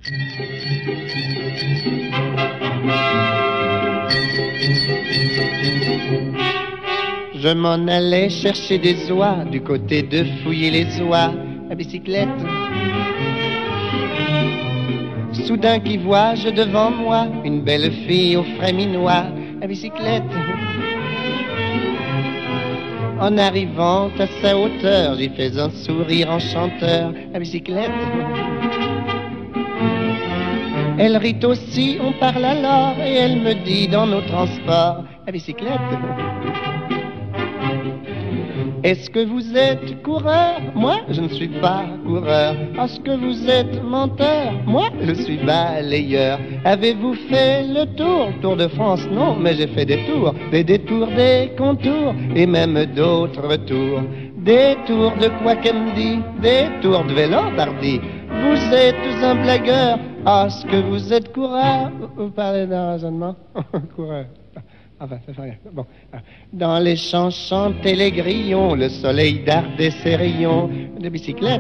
Je m'en allais chercher des oies du côté de fouiller les oies à bicyclette. Soudain qui vois-je devant moi une belle fille au frais minois à bicyclette. En arrivant à sa hauteur, j'y fais un sourire enchanteur à bicyclette. Elle rit aussi, on parle alors, et elle me dit dans nos transports à bicyclette. Est-ce que vous êtes coureur? Moi, je ne suis pas coureur. Est-ce que vous êtes menteur? Moi, je suis balayeur. Avez-vous fait le tour de France? Non, mais j'ai fait des tours, des détours, des contours, et même d'autres tours. Des tours de quoi qu'elle me dit, des tours de vélo dardi. Vous êtes un blagueur. Est-ce que vous êtes coureur? Vous parlez d'un raisonnement? Coureur. Enfin, ça fait rien. Bon. Dans les champs chantaient les grillons, le soleil dardait ses rayons de bicyclette.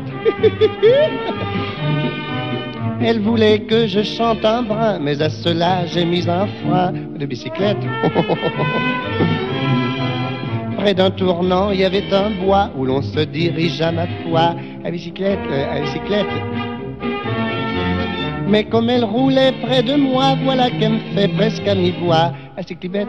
Elle voulait que je chante un brin, mais à cela j'ai mis un frein de bicyclette. Près d'un tournant, il y avait un bois où l'on se dirige à ma foi à bicyclette, à bicyclette. Mais comme elle roulait près de moi, voilà qu'elle me fait presque à mi-voix à bicyclette.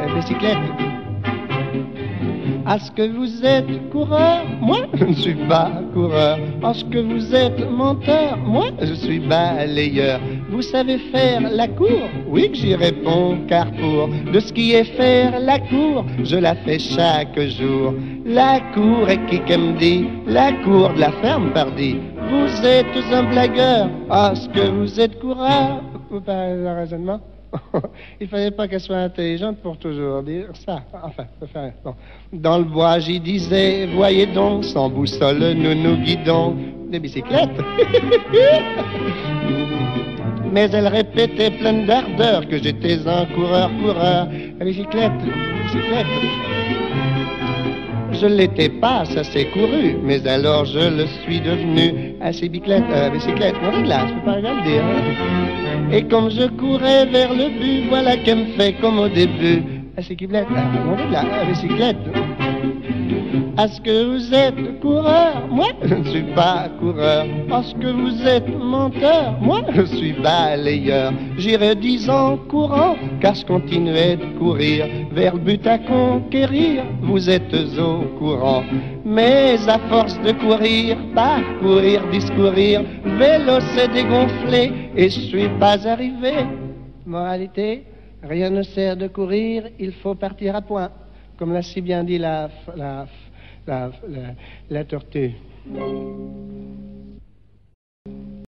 Est-ce que vous êtes coureur? Moi, je ne suis pas coureur. Est-ce que vous êtes menteur? Moi, je suis balayeur. Vous savez faire la cour? Oui que j'y réponds, car pour de ce qui est faire la cour, je la fais chaque jour. La cour est qui me dit? La cour de la ferme, pardi. Vous êtes un blagueur. Est-ce que vous êtes coureur? Vous parlez de raisonnement? Il fallait pas qu'elle soit intelligente pour toujours dire ça. Enfin, ça fait rien. Bon. Dans le bois, j'y disais, voyez donc, sans boussole, nous nous guidons. Des bicyclettes. Mais elle répétait pleine d'ardeur que j'étais un coureur. À bicyclette. Je l'étais pas, ça s'est couru, mais alors je le suis devenu à bicyclette. On est là, je peux pas rien dire. Et comme je courais vers le but, voilà qu'elle me fait comme au début. À bicyclette, on est là, à bicyclette. Est-ce que vous êtes coureur? Moi, je ne suis pas coureur. Est-ce que vous êtes menteur? Moi, je suis balayeur. J'irai 10 ans courant, car je continuais de courir vers le but à conquérir. Vous êtes au courant. Mais à force de courir, parcourir, discourir, le vélo s'est dégonflé et je suis pas arrivé. Moralité, rien ne sert de courir, il faut partir à point. Comme l'a si bien dit la tortue.